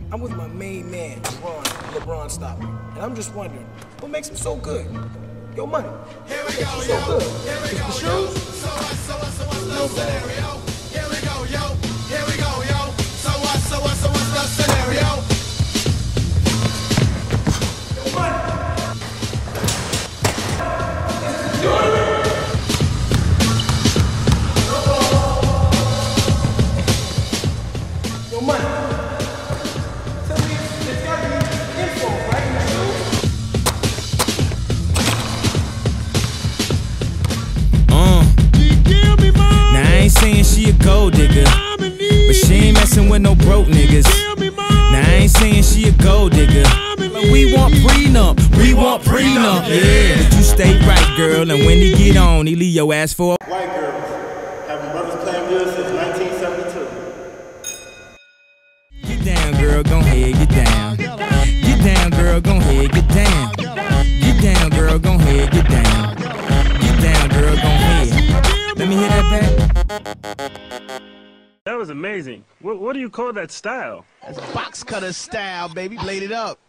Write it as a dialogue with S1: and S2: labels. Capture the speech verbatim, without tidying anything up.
S1: I'm with my main man, Jeron, Lebron Stopper, and I'm just wondering, what makes him so good? Yo, money. Here we go, so yo. Good. Here we go, the shoes? So what, so what, so what's the scenario? Here we go, yo. Here we go, yo. So what, so what, so what's the scenario? Yo, money. Yo, money. Tell me, it's got to be info, right? In the shoes?
S2: Now I ain't saying she a gold digger, but she ain't messing with no broke niggas. Now I ain't saying she a gold digger, but we want prenup, we want prenup, yeah. But you stay right, girl, and when he get on, he leave your ass for a
S3: white girls having brothers playing good since nineteen seventy-two.
S2: Get down, girl, gon' ahead, get down. Get down, girl, gon' ahead, get down. Get down, girl, gon' ahead, get down. Get down, girl, gon' ahead. Let me hear that back.
S4: That was amazing. What, what do you call that style?
S5: That's box cutter style, baby. Blade it up.